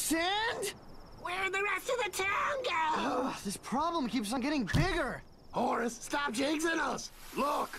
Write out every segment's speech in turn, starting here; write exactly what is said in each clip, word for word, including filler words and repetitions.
Sand? Where'd the rest of the town go? Ugh, this problem keeps on getting bigger. Horace, stop jinxing us! Look!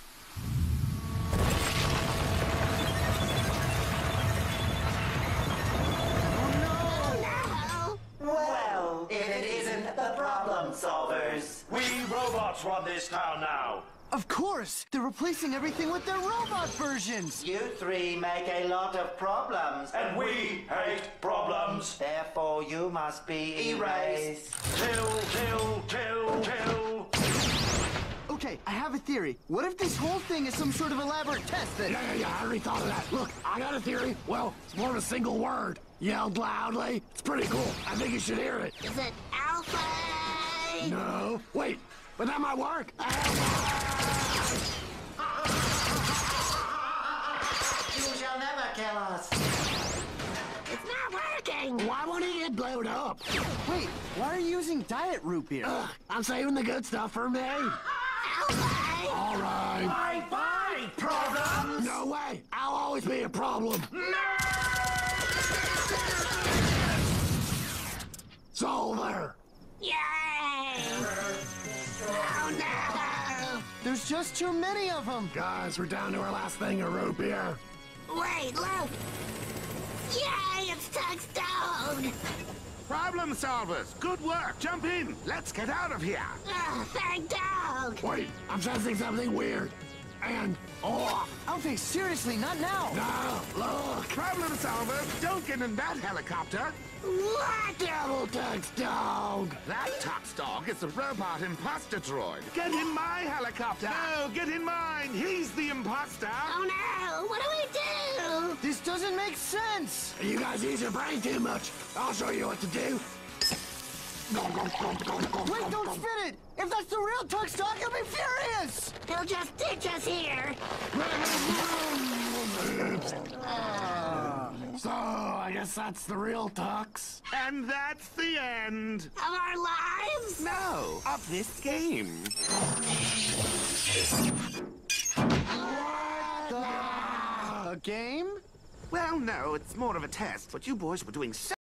Oh, Well, if it isn't the problem solvers. We robots run this town now. Of course! They're replacing everything with their robot versions! You three make a lot of problems. And we hate problems. Therefore, you must be erased. Kill, kill, kill, kill. Okay, I have a theory. What if this whole thing is some sort of elaborate test that... Yeah, yeah, yeah, I already thought of that. Look, I got a theory. Well, it's more of a single word. Yelled loudly. It's pretty cool. I think you should hear it. is it Alpha? No. Wait, but that might work. Alpha! You shall never kill us. It's not working. Why won't he get blowed up? Wait, why are you using diet root beer? Ugh, I'm saving the good stuff for me. Alpha? All right. Bye-bye, problems. No way. I'll always be a problem. Solver. Yay! Oh no! There's just too many of them. Guys, we're down to our last thing of root beer. Wait, look! Yay, it's Tugstone! Problem solvers, good work. Jump in. Let's get out of here. Oh, thank dog! Wait, I'm sensing something weird. And off. Alfie, seriously, not now. No, look. Problem solvers, don't get in that helicopter. What? Double Tux Dog. That Tux Dog is a robot imposter droid. Get in my helicopter. No, get in mine. He's the imposter. Oh no! What do we do? This doesn't make sense. You guys use your brain too much. I'll show you what to do. Wait, don't spin it. If that's the real Tux Dog, he'll be furious. He'll just ditch us here. So, I guess that's the real Tux. And that's the end. Of our lives? No, of this game. A game? Well, no, it's more of a test, but you boys were doing so